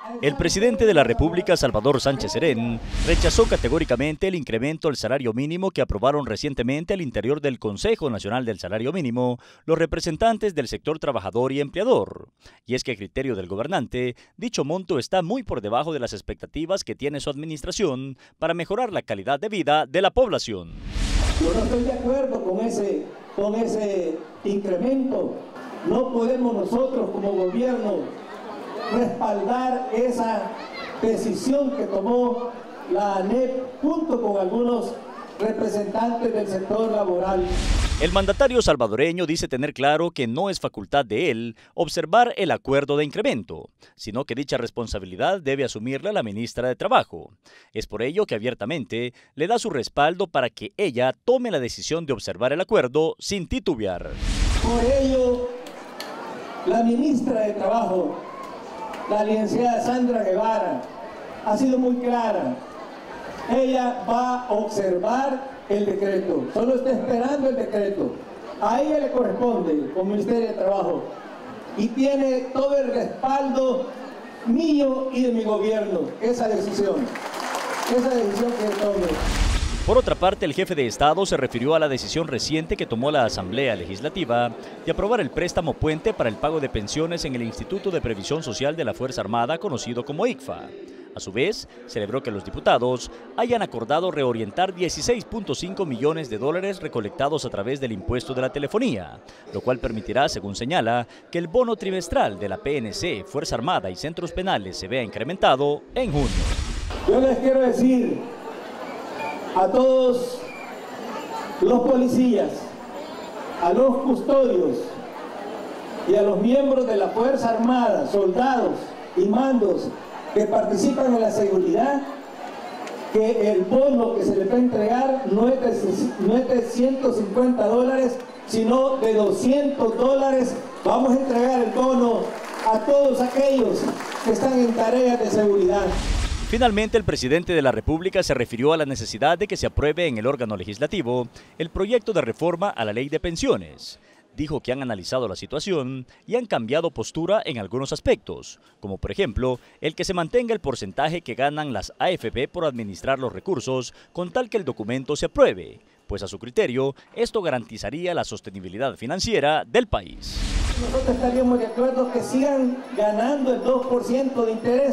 El presidente de la República, Salvador Sánchez Serén, rechazó categóricamente el incremento al salario mínimo que aprobaron recientemente al interior del Consejo Nacional del Salario Mínimo los representantes del sector trabajador y empleador. Y es que a criterio del gobernante, dicho monto está muy por debajo de las expectativas que tiene su administración para mejorar la calidad de vida de la población. Yo no estoy de acuerdo con ese incremento. No podemos nosotros como gobierno respaldar esa decisión que tomó la ANEP junto con algunos representantes del sector laboral. El mandatario salvadoreño dice tener claro que no es facultad de él observar el acuerdo de incremento, sino que dicha responsabilidad debe asumirla la ministra de Trabajo. Es por ello que abiertamente le da su respaldo para que ella tome la decisión de observar el acuerdo sin titubear. Por ello, la ministra de Trabajo, la licenciada Sandra Guevara, ha sido muy clara. Ella va a observar el decreto, solo está esperando el decreto. A ella le corresponde como Ministerio de Trabajo y tiene todo el respaldo mío y de mi gobierno, esa decisión que tome. Por otra parte, el jefe de Estado se refirió a la decisión reciente que tomó la Asamblea Legislativa de aprobar el préstamo puente para el pago de pensiones en el Instituto de Previsión Social de la Fuerza Armada, conocido como ICFA. A su vez, celebró que los diputados hayan acordado reorientar 16.5 millones de dólares recolectados a través del impuesto de la telefonía, lo cual permitirá, según señala, que el bono trimestral de la PNC, Fuerza Armada y centros penales se vea incrementado en junio. Yo les quiero decir a todos los policías, a los custodios y a los miembros de la Fuerza Armada, soldados y mandos que participan en la seguridad, que el bono que se les va a entregar no es de $150, sino de $200. Vamos a entregar el bono a todos aquellos que están en tareas de seguridad. Finalmente, el presidente de la República se refirió a la necesidad de que se apruebe en el órgano legislativo el proyecto de reforma a la ley de pensiones. Dijo que han analizado la situación y han cambiado postura en algunos aspectos, como por ejemplo, el que se mantenga el porcentaje que ganan las AFP por administrar los recursos con tal que el documento se apruebe, pues a su criterio, esto garantizaría la sostenibilidad financiera del país. Nosotros estaríamos de acuerdo que sigan ganando el 2% de interés.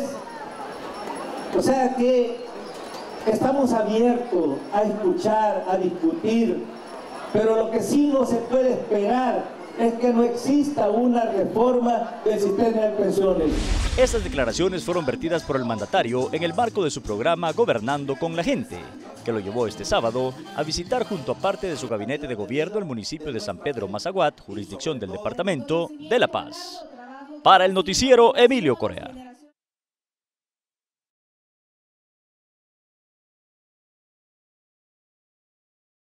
O sea que estamos abiertos a escuchar, a discutir, pero lo que sí no se puede esperar es que no exista una reforma del sistema de pensiones. Estas declaraciones fueron vertidas por el mandatario en el marco de su programa Gobernando con la Gente, que lo llevó este sábado a visitar junto a parte de su gabinete de gobierno el municipio de San Pedro Mazaguat, jurisdicción del departamento de La Paz. Para el noticiero Emilio Correa.